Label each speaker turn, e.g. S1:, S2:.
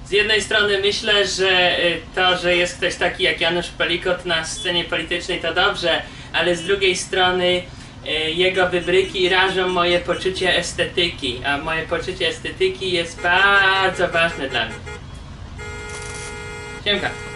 S1: Z jednej strony myślę, że to, że jest ktoś taki jak Janusz Palikot na scenie politycznej to dobrze, ale z drugiej strony jego wybryki rażą moje poczucie estetyki, a moje poczucie estetyki jest bardzo ważne dla mnie. Siemka.